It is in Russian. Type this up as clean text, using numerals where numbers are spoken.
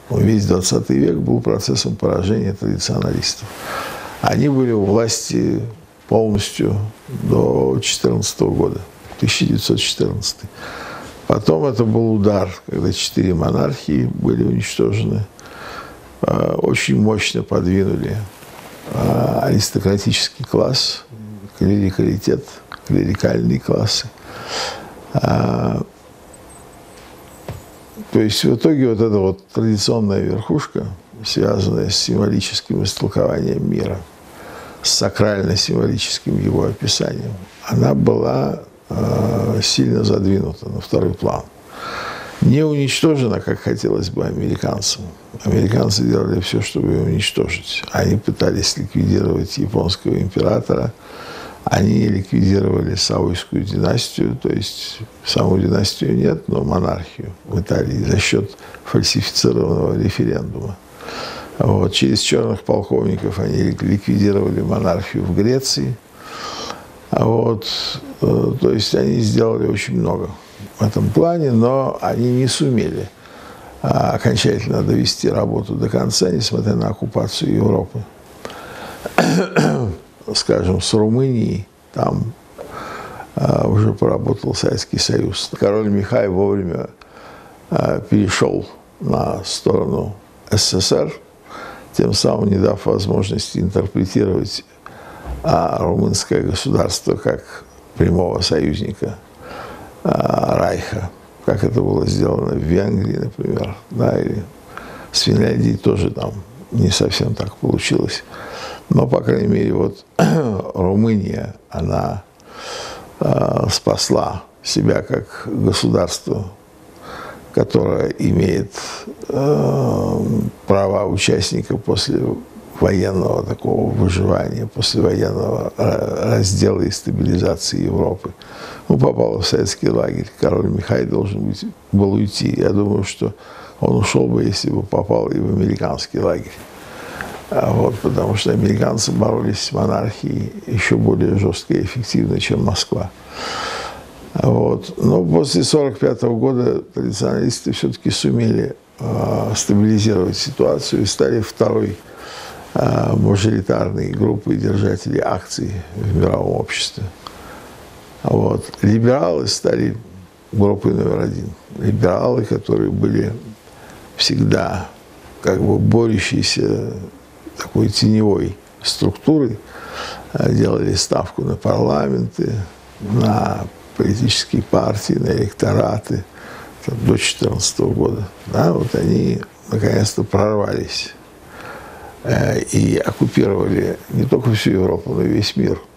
Весь 20 век был процессом поражения традиционалистов. Они были у власти полностью до 2014 года, 1914. Потом это был удар, когда 4 монархии были уничтожены. Очень мощно подвинули аристократический класс, клерикалитет, клерикальные классы. То есть в итоге вот эта вот традиционная верхушка, связанная с символическим истолкованием мира, с сакрально-символическим его описанием, она была сильно задвинута на второй план. Не уничтожена, как хотелось бы американцам. Американцы делали все, чтобы ее уничтожить. Они пытались ликвидировать японского императора, они ликвидировали Савойскую династию, то есть саму династию нет, но монархию в Италии за счет фальсифицированного референдума. Вот. Через черных полковников они ликвидировали монархию в Греции. Вот. То есть они сделали очень много в этом плане, но они не сумели окончательно довести работу до конца, несмотря на оккупацию Европы. Скажем, с Румынией там уже поработал Советский Союз. Король Михай вовремя перешел на сторону СССР, тем самым не дав возможности интерпретировать румынское государство как прямого союзника Райха, как это было сделано в Венгрии, например, да, или с Финляндией тоже там не совсем так получилось. Но, по крайней мере, вот Румыния, она спасла себя как государство, которое имеет права участника после военного такого выживания, после военного раздела и стабилизации Европы. Ну, попало в советский лагерь. Король Михай должен был уйти. Я думаю, что он ушел бы, если бы попал и в американский лагерь. Вот, потому что американцы боролись с монархией еще более жестко и эффективно, чем Москва. Вот. Но после 1945 года традиционалисты все-таки сумели стабилизировать ситуацию и стали второй мажоритарной группой держателей акций в мировом обществе. Вот. Либералы стали группой номер 1. Либералы, которые были всегда как бы борющиеся такой теневой структурой, делали ставку на парламенты, на политические партии, на электораты до 2014 года. Да, вот они наконец-то прорвались и оккупировали не только всю Европу, но и весь мир.